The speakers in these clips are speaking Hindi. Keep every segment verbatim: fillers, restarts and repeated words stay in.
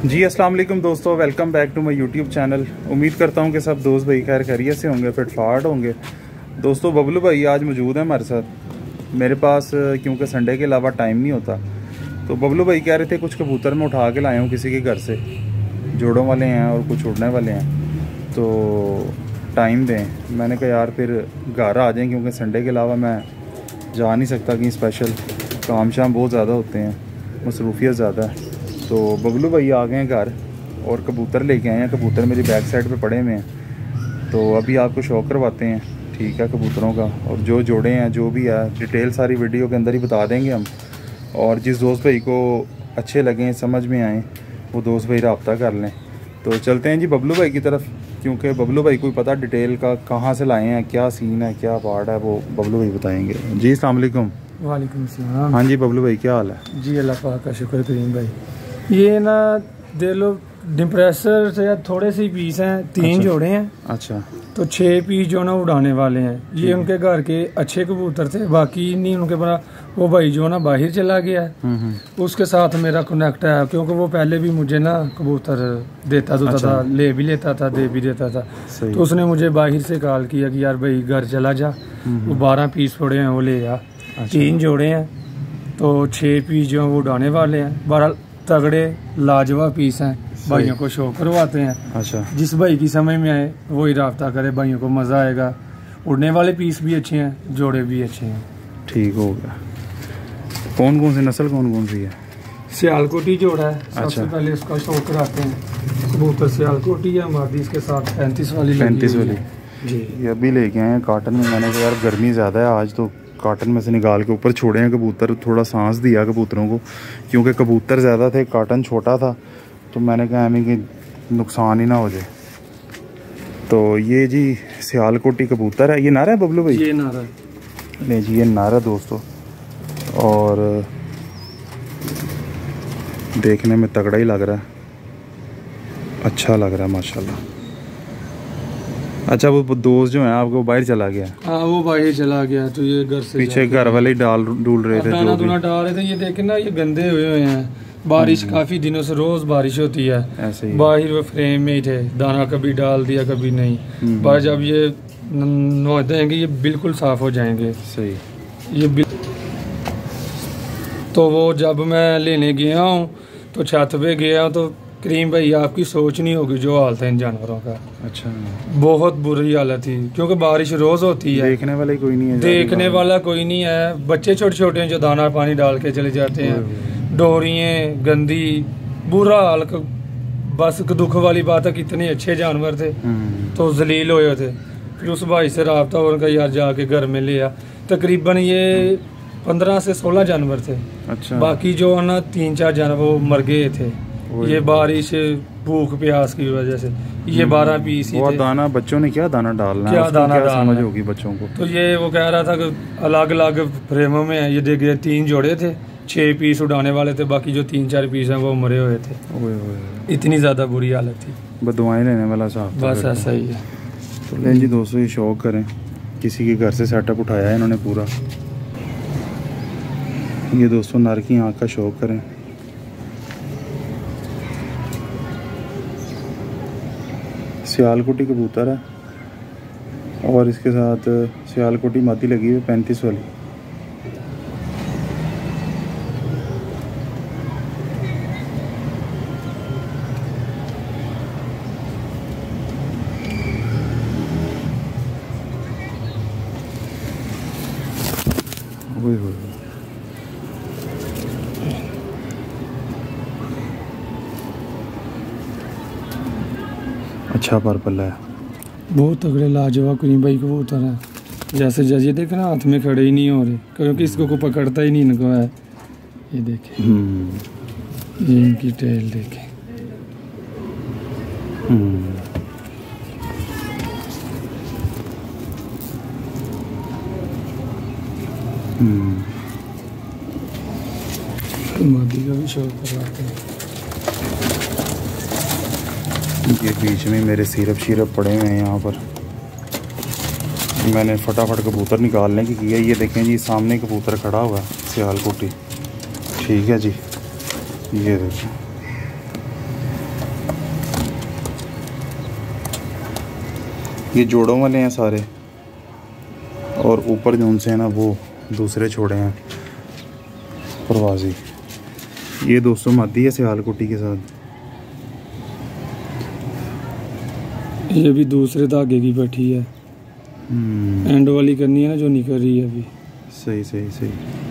जी अस्सलाम वालेकुम दोस्तों, welcome back to my YouTube channel. उम्मीद करता हूँ कि सब दोस्त भाई खैर खैरियत से होंगे, फिटफाट होंगे। दोस्तों बबलू भाई आज मौजूद है हमारे साथ। मेरे पास क्योंकि संडे के अलावा टाइम नहीं होता, तो बबलू भाई कह रहे थे कुछ कबूतर मैं उठा के लाया हूँ किसी के घर से, जोड़ों वाले हैं और कुछ उड़ने वाले हैं, तो टाइम दें। मैंने कहा यार फिर घर आ जाएँ, क्योंकि संडे के अलावा मैं जा नहीं सकता कहीं स्पेशल, काम शाम बहुत ज़्यादा होते हैं, मसरूफियत ज़्यादा है। तो बबलू भाई आ गए हैं घर और कबूतर लेके आए हैं। कबूतर मेरी बैक साइड पे पड़े हुए हैं, तो अभी आपको शौक करवाते हैं, ठीक है, कबूतरों का। और जो जोड़े हैं जो भी है डिटेल सारी वीडियो के अंदर ही बता देंगे हम। और जिस दोस्त भाई को अच्छे लगें, समझ में आएँ, वो दोस्त भाई रब्ता कर लें। तो चलते हैं जी बबलू भाई की तरफ, क्योंकि बबलू भाई को पता डिटेल का कहाँ से लाए हैं, क्या सीन है, क्या पार्ट है, वो बबलू भाई बताएँगे। जी अस्सलाम वालेकुम। वालेकुम सलाम। हाँ जी बबलू भाई, क्या हाल है? जी अल्लाह पाक का शुक्र करीम भाई। ये ना दे लो डिप्रेसर से या थोड़े से पीस हैं, तीन अच्छा। जोड़े हैं। अच्छा। तो छः पीस जो ना उड़ाने वाले हैं। ये उनके घर के अच्छे कबूतर थे, बाकी नहीं उनके पास। वो भाई जो ना बाहर चला गया है, उसके साथ मेरा कनेक्ट है, क्योंकि वो पहले भी मुझे ना कबूतर देता तो अच्छा। था, ले भी लेता था, दे भी देता था। तो उसने मुझे बाहर से कॉल किया कि यार भाई घर चला जा, वो बारह पीस पड़े हैं वो ले आ। तीन जोड़े हैं, तो छः पीस जो वो उड़ाने वाले हैं। बारह तगड़े लाजवाब पीस हैं, भाइयों को शो करवाते हैं। अच्छा। जिस भाई की समझ में आए वही राब्ता करे, भाइयों को मज़ा आएगा। उड़ने वाले पीस भी अच्छे हैं, जोड़े भी अच्छे हैं। ठीक हो गया। कौन कौन सी नस्ल कौन कौन सी है? सियालकोटी जोड़ा है। अच्छा। सबसे पहले उसका शो कराते हैं। कबूतर सियालकोटी है हमारी, इसके साथ पैंतीस वाली पैंतीस वाली जी। ये अभी लेके आए हैं काटन में। मैंने कहा यार गर्मी ज़्यादा है आज, तो काटन में से निकाल के ऊपर छोड़े हैं कबूतर, थोड़ा सांस दिया कबूतरों को, क्योंकि कबूतर ज़्यादा थे, काटन छोटा था, तो मैंने कहा हमें कि नुकसान ही ना हो जाए। तो ये जी सियालकोटी कबूतर है। ये नारा है बबलू भाई? ये नारा है। नहीं जी, ये नारा दोस्तों, और देखने में तगड़ा ही लग रहा है, अच्छा लग रहा है माशाल्लाह। अच्छा, वो दोस्त जो है आपको बाहर चला गया? हाँ वो बाहर चला गया, तो ये घर से पीछे घर वाले ही डाल डूल रहे थे, दाना दूना डाल रहे थे। ये देखे ना, ये गंदे हुए हुए हैं, बारिश काफी दिनों से रोज बारिश होती है, ऐसे ही बाहर वो फ्रेम में ही थे, दाना कभी डाल दिया कभी नहीं। पर जब ये नौ देंगे ये बिल्कुल साफ हो जाएंगे। सही। ये तो वो जब मैं लेने गया हूँ तो छत पे गया तो करीम भाई आपकी सोच नहीं होगी जो हालत है इन जानवरों का। अच्छा। बहुत बुरी हालत थी, क्योंकि बारिश रोज होती है, देखने वाला कोई नहीं है, देखने वाला कोई नहीं है। बच्चे छोटे छोटे हैं जो दाना पानी डाल के चले जाते हैं, डोरियां गंदी, बुरा हाल। बस दुख वाली बात है, कितने अच्छे जानवर थे तो जलील हुए थे। फिर उस भाई से रब्ता हो उनका, यार जाके घर में ले आ। तकरीबन ये पंद्रह से सोलह जानवर थे। अच्छा। बाकी जो है ना तीन चार जानवर वो मर गए थे, ये बारिश भूख प्यास की वजह से। ये बारह पीस ही थे। दाना बच्चों ने क्या दाना डालना, क्या दाना क्या समझ होगी बच्चों को? तो ये वो कह रहा था कि अलग अलग फ्रेमों में है। ये देखे तीन जोड़े थे, छह पीस उड़ाने वाले थे, बाकी जो तीन चार पीस हैं वो मरे हुए थे। ओए ओए। इतनी ज्यादा बुरी हालत थी, बदुआएं लेने वाला साहब। बस ऐसा ही है। तो लें जी दोस्तों, ये शौक करें, किसी के घर से सेटअप उठाया है इन्होंने पूरा। ये दोस्तों नर की आँख का शौक करें। सियालकोटी कबूतर है और इसके साथ सियालकोटी माती लगी हुई पैंतीस वाली। हुई हुई अच्छा पर्पल है, बहुत तगड़े लाजवाब करीम भाई कबूतर है। जैसे जैसे देखे ना हाथ में खड़े ही नहीं हो रहे, क्योंकि इसको को पकड़ता ही नहीं इनको है। ये देखे, ये इनकी टेल देखे। मादी का भी शौक करवाते हैं। ये बीच में मेरे सिरप शिरप पड़े हुए हैं यहाँ पर, मैंने फटाफट कबूतर निकालने की किया। ये देखें जी, सामने कबूतर खड़ा हुआ है सियालकोटी, ठीक है जी, ये देखें। ये जोड़ों वाले हैं सारे, और ऊपर जो उनसे है ना वो दूसरे छोड़े हैं परवाजी। ये दोस्तों मादी है सियालकोटी के साथ। ये भी दूसरे धागे की बैठी है, एंड वाली करनी है ना जो निकल रही है अभी। सही सही सही।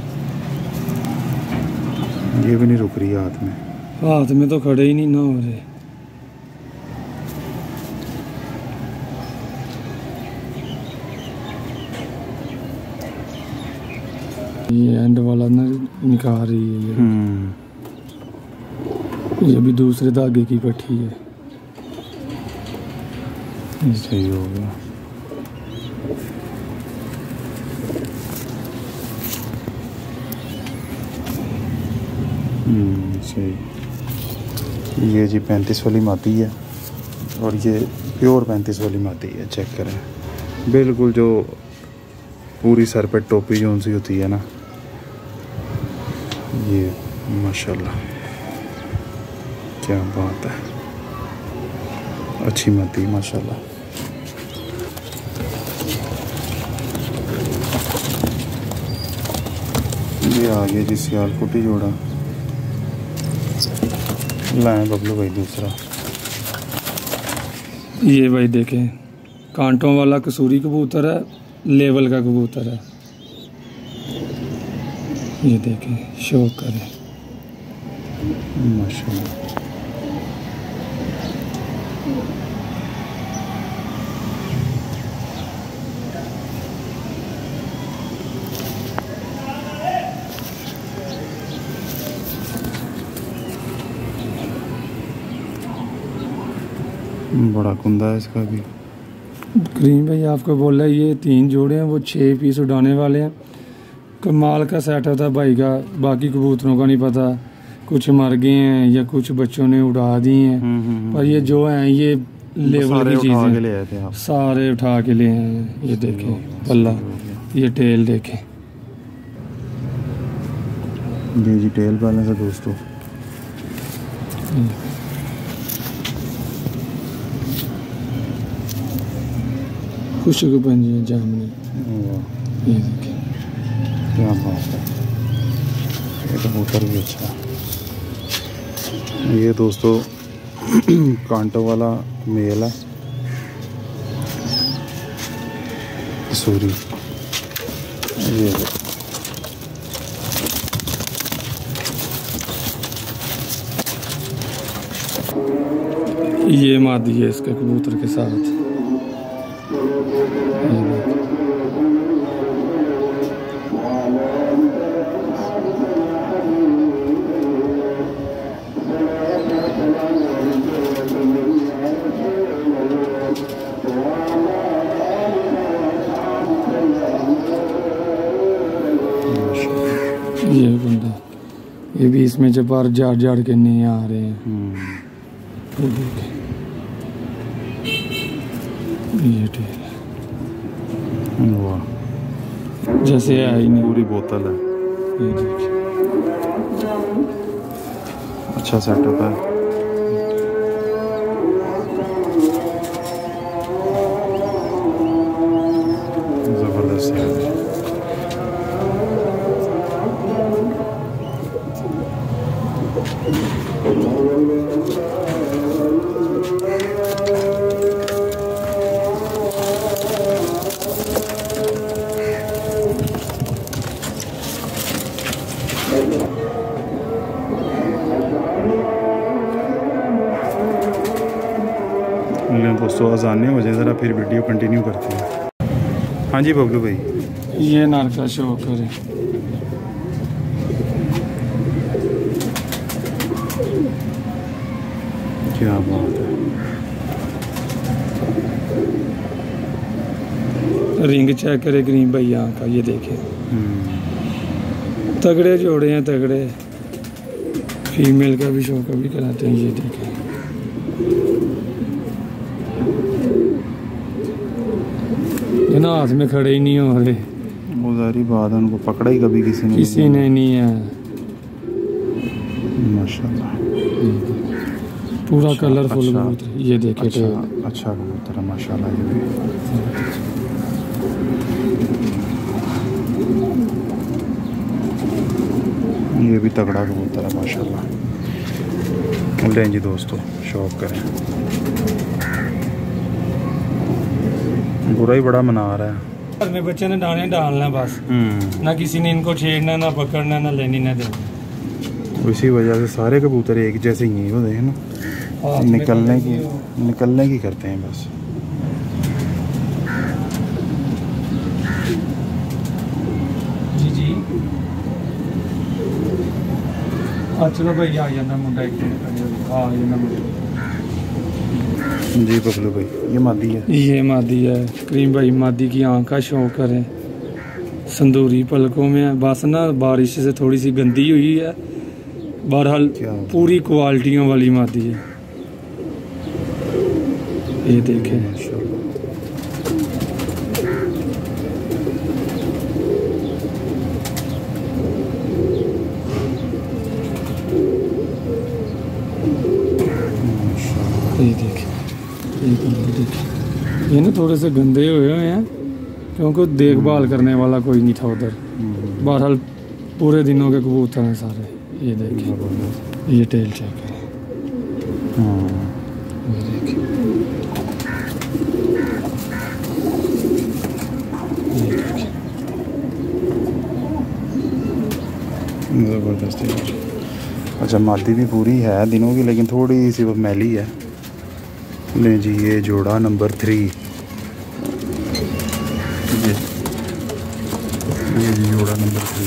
ये भी नहीं रुक रही हाथ में, हाथ में तो खड़े ही नहीं ना हो रहे। ये एंड वाला ना निकाल रही है ये। ये भी दूसरे धागे की बैठी है। सही हो गया। हम्म सही। ये जी पैंतीस वाली मादी है, और ये प्योर पैंतीस वाली मादी है। चेक करें, बिल्कुल जो पूरी सर पे टोपी जो सी होती है ना, ये माशाल्लाह क्या बात है, अच्छी मादी माशाल्लाह। ये आ गया जी सियालकोटी जोड़ा। लाएं बबलू भाई दूसरा। ये भाई देखें, कांटों वाला कसूरी कबूतर है, लेवल का कबूतर है। ये देखें, शो करें माशाल्लाह। बड़ा कुंदा है इसका भी। करीम भाई आपको बोला ये तीन जोड़े हैं, वो छः पीस उड़ाने वाले हैं। कमाल का सेट होता है भाई का, बाकी कबूतरों का नहीं पता, कुछ मर गए हैं या कुछ बच्चों ने उड़ा दी हैं, पर ये जो हैं ये लेवल की चीज़ें सारे उठा के ले हैं। ये देखें पल्ला, ये टेल देखें, ये जी टेल बैलेंस है दोस्तों। खुश को पंजे जामनी। ये देखें क्या बात है, ये कबूतर भी अच्छा है। ये दोस्तों कांटों वाला मेल है कसूरी। ये ये मादी है इसके कबूतर के साथ। ये बंदा, ये भी इसमें जब बार झाड़ झाड़ के नहीं आ रहे हैं। तो देखें ये टेल जैसे है ही नहीं, पूरी बोतल है। ये देखिए अच्छा सेटअप है। जबरदस्त है। दोस्तों अजाने हो जाए ज़रा, फिर वीडियो कंटिन्यू करते हैं। हाँ जी बबलू भाई, ये नार का शो करें। क्या बात है, रिंग चेक करे करीम भाई यहाँ का, ये देखे तगड़े जोड़े हैं, तगड़े। फीमेल का भी शो कभी कराते हैं। ये देखे ये ना हाथ में खड़े ही नहीं हो रहे। वो सारी बात है, उनको पकड़ा ही कभी किसी ने किसी ने नहीं है माशाल्लाह। पूरा अच्छा, कलरफुल अच्छा, कबूतर। ये देखिए अच्छा, अच्छा कबूतर है माशाल्लाह। ये भी ये भी तगड़ा कबूतर है माशाल्लाह। लें जी दोस्तों, शौक करें। बुरा ही बड़ा मना रहा है। घर में बच्चे ने दाने डालना बस, ना किसी ने इनको छेड़ना, ना पकड़ना, ना लेनी, ना देना। इसी वजह से सारे कबूतर एक जैसे ही होते हैं ना, निकलने की निकलने की करते हैं बस। जी जी चलो भाई आ जाना मुंडा एक हाँ ये ना जी बबलू भाई, ये मादी है। ये मादी है करीम भाई। मादी की आँख का शौक करें, संदूरी पलकों में है। बस ना बारिश से थोड़ी सी गंदी हुई है, बहरहाल पूरी क्वालिटियों वाली मादी है। ये देखें ये देखें ये देखें। ये ना थोड़े से गंदे हुए हुए हैं क्योंकि देखभाल करने वाला कोई नहीं था उधर। बहरहाल पूरे दिनों के कबूतर हैं सारे। ये देखिए ये टेल चेक है। ये देखिए ये देखिए ज़बरदस्त है। अच्छा मादी भी पूरी है दिनों की, लेकिन थोड़ी सी वो मैली है। नहीं जी, ये जोड़ा नंबर थ्री, ये ये जी जोड़ा नंबर थ्री।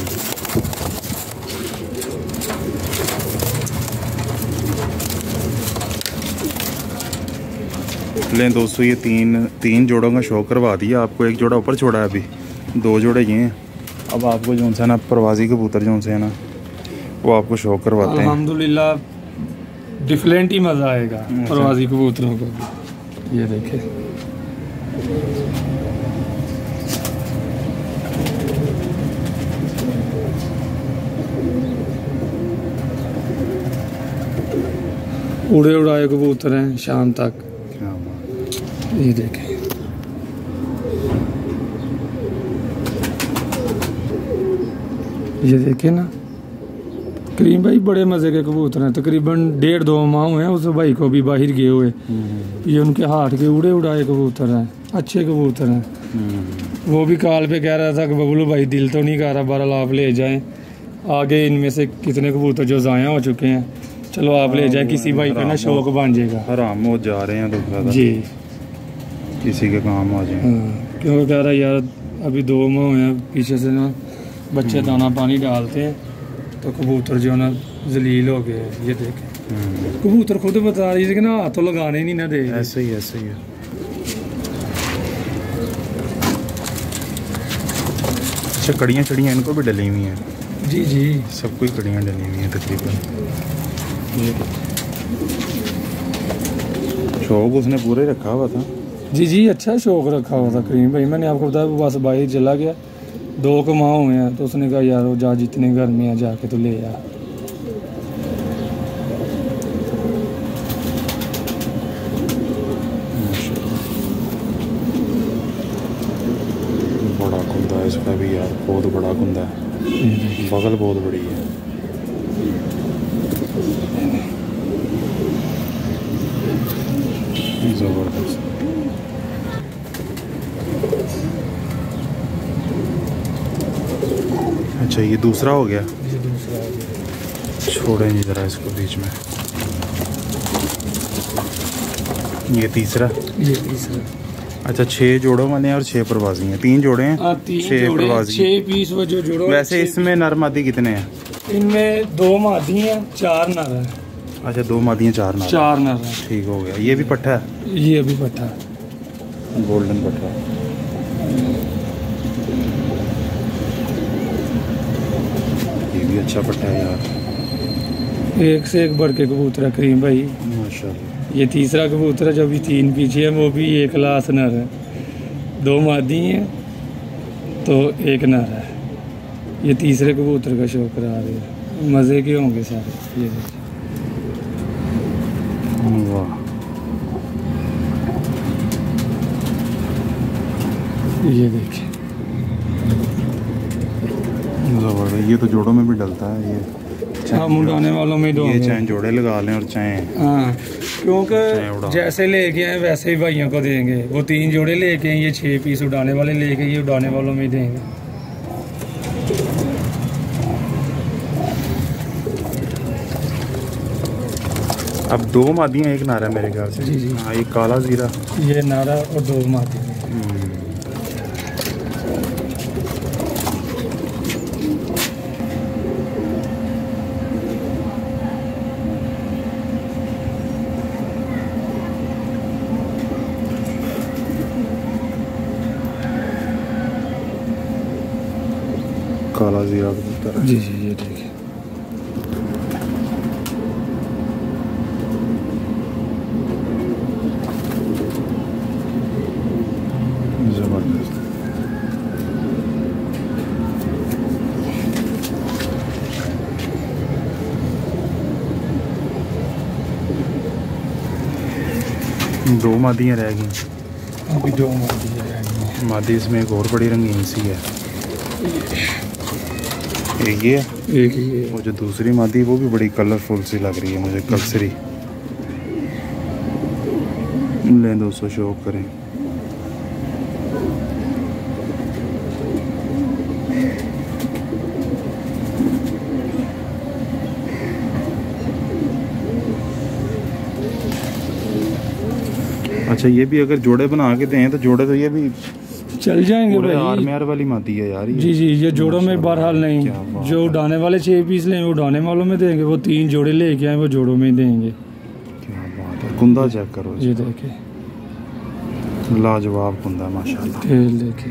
लें दोस्तों, ये तीन तीन जोड़ों का शौक करवा दिया आपको। एक जोड़ा ऊपर छोड़ा है, अभी दो जोड़े ये हैं। अब आपको जो है ना प्रवासी कबूतर जो से है ना, वो आपको शौक करवाते हैं। अल्हम्दुलिल्लाह डिफरेंट ही मज़ा आएगा प्रवासी कबूतरों को। ये देखें उड़े उड़ाए कबूतर हैं शाम तक। ये देखें ये देखें ना करीम भाई, बड़े मज़े के कबूतर हैं। तकरीबन डेढ़ दो माह हुए हैं उस भाई को भी बाहर गए हुए। ये उनके हाथ के उड़े उड़ाए कबूतर हैं, अच्छे कबूतर हैं। वो भी कॉल पे कह रहा था कि बबलू भाई दिल तो नहीं कर रहा, बहरहाल आप ले जाएं। आगे इनमें से कितने कबूतर जो ज़ाया हो चुके हैं, चलो आप ले जाएं, किसी भाई का ना शौक बन जाएगा। हराम हो जा रहे हैं तो जी, किसी के काम आ जाए। क्योंकि कह रहा यार अभी दो माह हुए हैं, पीछे से ना बच्चे दाना पानी डालते हैं तो कबूतर जो ना जलील हो गए। ये देखें कबूतर खुद बता रही है कि ना हाथ तो लगाने नहीं ना दे। ऐसे ही ऐसे ही है। अच्छा कड़ियाँ चढ़ियाँ इनको भी डली हुई हैं। जी जी सबको ही कड़ियाँ डली हुई हैं तकरीबन। शौक उसने पूरे रखा हुआ था। जी जी अच्छा शौक रखा हुआ था करीम भाई। मैंने आपको बताया वो बस बाहर चला गया, दो को माह हुए हैं, तो उसने कहा यार वो जा जितने घर में है जाके तो ले यार। बड़ा कुंदा है इसका भी यार, बहुत बड़ा कुंदा है, बगल बहुत बड़ी है। जबरदस्त। अच्छा ये दूसरा हो गया। ये दूसरा हो गया। छोड़ें जी जरा इसको बीच में। ये तीसरा। ये तीसरा। अच्छा छह जोड़ों वाले हैं और छह प्रवासी हैं। तीन जोड़े हैं, छह प्रवासी, छह पीस वो जो जोड़ो। वैसे इसमें नर मादी कितने हैं? इनमें दो मादी हैं, चार नर हैं। अच्छा दो मादी हैं, चार नर। चार नर हैं। ठीक हो गया। ये भी पट्ठा है? ये भी पट्ठा है, गोल्डन पट्ठा। ये भी अच्छा पट्टा है यार। एक से एक बढ़ के कबूतर है करीम भाई माशाल्लाह। ये तीसरा कबूतर है जो भी तीन पीछे है, वो भी एक लाश नर है। दो मादी हैं तो एक नर है। ये तीसरे कबूतर का शौक रहा है, मज़े के होंगे सारे। ये देखिए ये देखिए जबरदस्त। ये तो जोड़ों में भी डलता है ये। हाँ, मुंडाने वालों में ये चाहे जोड़े लगा लें और चाहे हाँ, क्योंकि जैसे लेके आए वैसे ही भाइयों को देंगे। वो तीन जोड़े लेके आए, ये छः पीस उड़ाने वाले लेके, ये उड़ाने वालों में देंगे। अब दो मादियाँ एक नारा मेरे ख्याल से। जी जी हाँ, एक काला जीरा, ये नारा और दो मादी। काला जीरा कबूतर है। जी जी ये ठीक है। जबरदस्त। दो मादियाँ रह गई। अभी दो मादी रह गई। मादी इसमें एक और बड़ी रंगीन सी है। एक ये एक ये वो जो दूसरी मादी वो भी बड़ी कलरफुल सी लग रही है मुझे, कलसरी। ले दोस्तों शौक करें। अच्छा, ये भी अगर जोड़े बना के दें तो जोड़े तो ये भी चल जाएंगे भाई। आर्मियार वाली मादी है यार ये। जी जी ये जोड़ों में बहरहाल नहीं, जो उड़ाने वाले छः पीस लें वो उड़ाने वालों में देंगे, वो तीन जोड़े लेके आए वो जोड़ों में देंगे। क्या बात है। कुंदा चेक करो, ये देखिए लाजवाब कुंदा माशाल्लाह। तेल देखिए।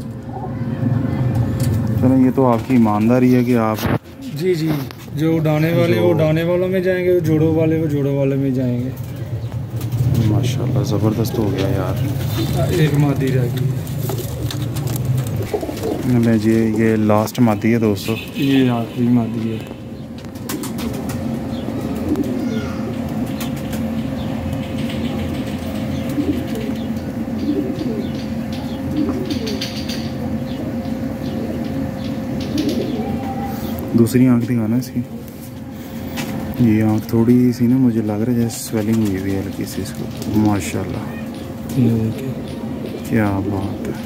चलो ये तो आपकी ईमानदारी है कि आप जी जी जो उड़ाने वाले वो उड़ाने वालों में जाएंगे, वो जोड़ों वाले वो जोड़ों वाले में जाएंगे। माशाल्लाह ज़बरदस्त हो गया यार। एक मादी रह गई मैं ये ये लास्ट मादी है दोस्तों, ये आखिरी मादी है। दूसरी आंख दिखाना इसकी। ये आंख थोड़ी सी ना मुझे लग रहा है जैसे स्वेलिंग हुई हुई है हल्की सी इसको। माशाल्लाह क्या बात है।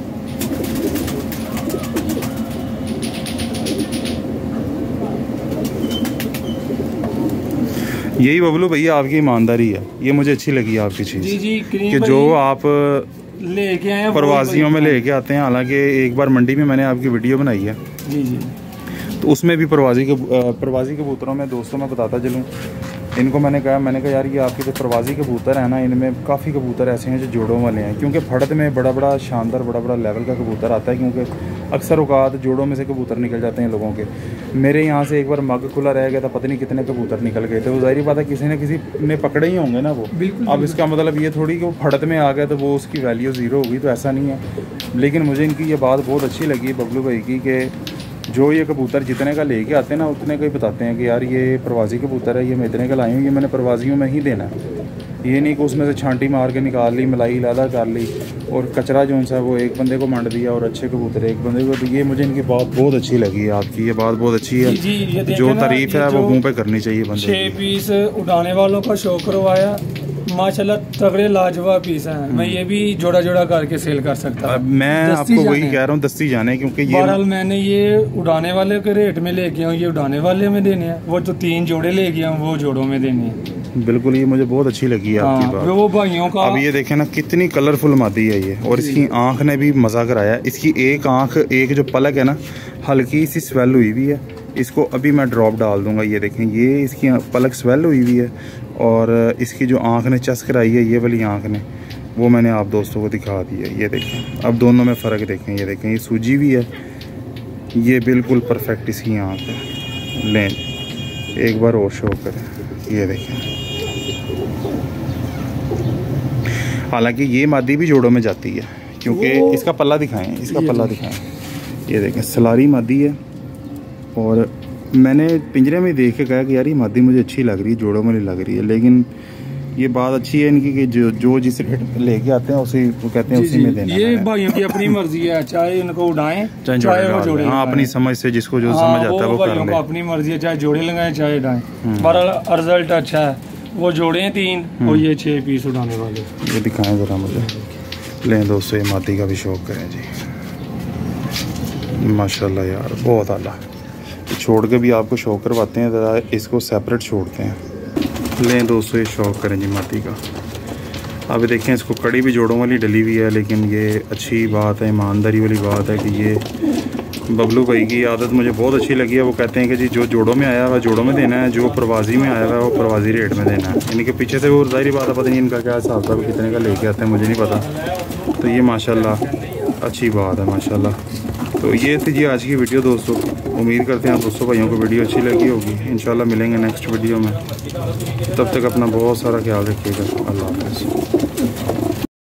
यही बबलू भैया आपकी ईमानदारी है, ये मुझे अच्छी लगी आपकी चीज़। जी जी कि जो आप लेके आए प्रवासियों में लेके आते हैं। हालांकि एक बार मंडी में मैंने आपकी वीडियो बनाई है। जी जी तो उसमें भी प्रवासी के प्रवासी कबूतरों में दोस्तों मैं बताता चलूँ, इनको मैंने कहा मैंने कहा यार ये आपके जो प्रवासी कबूतर है ना, इनमें काफ़ी कबूतर ऐसे हैं जो जोड़ों वाले हैं। क्योंकि फड़त में बड़ा बड़ा शानदार बड़ा बड़ा लेवल का कबूतर आता है, क्योंकि अक्सर औकात जोड़ों में से कबूतर निकल जाते हैं लोगों के। मेरे यहाँ से एक बार मग खुला रह गया था, पता नहीं कितने कबूतर निकल गए थे। वो जाहिर बात है किसी न किसी ने पकड़े ही होंगे ना वो। अब इसका मतलब ये थोड़ी कि वो फड़त में आ गया तो वो उसकी वैल्यू ज़ीरो होगी, तो ऐसा नहीं है। लेकिन मुझे इनकी ये बात बहुत अच्छी लगी बबलू भाई की, कि जो ये कबूतर जितने का लेके आते हैं ना उतने का ही बताते हैं कि यार ये प्रवासी कबूतर है, ये मैं इतने का लाई हूँ, ये मैंने प्रवासियों में ही देना है। ये नहीं कि उसमें से छांटी मार के निकाल ली, मलाई लादा कर ली और कचरा जो सा वो एक बंदे को मंड दिया और अच्छे कबूतर एक बंदे को। तो ये मुझे इनकी बात बहुत अच्छी लगी है, आपकी ये बात बहुत अच्छी है। जी, ये जो तारीफ है वो मुँह पे करनी चाहिए बंदे। छः पीस उड़ाने वालों का शो करवाया माशाल्लाह, तगड़े लाजवाब पीस हैं। मैं ये भी जोड़ा जोड़ा करके सेल कर सकता हूँ। मैं आपको वही कह रहा हूँ, दस्ती जाने, क्योंकि ये बहरहाल मैंने ये उड़ाने वाले के रेट में लेके आऊँ, ये उड़ाने वाले में देने हैं। वो जो तीन जोड़े लेके आऊँ वो जोड़ों में देने हैं। बिल्कुल, ये मुझे बहुत अच्छी लगी है आपकी बात। वो भाइयों का अब ये देखें ना कितनी कलरफुल मादी है ये, और इसकी आंख ने भी मजा कराया। इसकी एक आंख, एक जो पलक है ना हल्की सी स्वेल हुई हुई है। इसको अभी मैं ड्रॉप डाल दूंगा। ये देखें, ये इसकी पलक स्वेल हुई हुई है और इसकी जो आंख ने चस्क कराई है ये वाली आंख ने, वो मैंने आप दोस्तों को दिखा दी है। ये देखें, अब दोनों में फ़र्क देखें। ये देखें, ये सूजी भी है, ये बिल्कुल परफेक्ट इसकी आंख है। लें एक बार और शो करें, ये देखें। हालांकि ये मादी भी जोड़ों में जाती है, क्योंकि इसका पल्ला दिखाएं, इसका पल्ला दिखाएं। ये देखें, सलारी मादी है और मैंने पिंजरे में देख के कहा कि यार ये मादी मुझे अच्छी लग रही है, जोड़ों में लग रही है। लेकिन ये बात अच्छी है इनकी कि जो जो जिस रेट लेके आते हैं उसी वो कहते हैं उसी में देना है। ये भाइयों की अपनी मर्जी है, चाहे इनको उड़ाएं चाहे वो जोड़े। हाँ, अपनी समझ से जिसको जो समझ आता है वो कर ले। अपनी मर्जी है, चाहे जोड़े लगाएं चाहे उड़ाएं। पर रिजल्ट अच्छा है। वो जोड़े तीन और ये छह पीस उड़ाने वाले। ये दिखाएं जरा मुझे। लें दोस्तों, ये मादी का भी शौक करें जी। माशाल्लाह यार, बहुत आला। छोड़ के भी आपको शौक करवाते हैं, ज़रा इसको सेपरेट छोड़ते हैं। लें दोस्तों, ये शौक करें जी मादी का। अब देखें, इसको कड़ी भी जोड़ों वाली डली हुई है, लेकिन ये अच्छी बात है, ईमानदारी वाली बात है कि ये बबलू भाई की आदत मुझे बहुत अच्छी लगी है। वो कहते हैं कि जी जो जोड़ों में आया हुआ जोड़ों में देना है, जो प्रवासी में आया हुआ है वो प्रवासी रेट में देना है। इनके पीछे से वो ज़ाहिर बात है, पता नहीं इनका क्या हिसाब था, कितने का लेके आते हैं मुझे नहीं पता। तो ये माशाल्लाह अच्छी बात है माशाल्लाह। तो ये थी जी आज की वीडियो दोस्तों। उम्मीद करते हैं आप दोस्तों भाइयों को वीडियो अच्छी लगी होगी। इंशाल्लाह मिलेंगे नेक्स्ट वीडियो में। तब तक अपना बहुत सारा ख्याल रखिएगा। अल्लाह हाफ़िज़।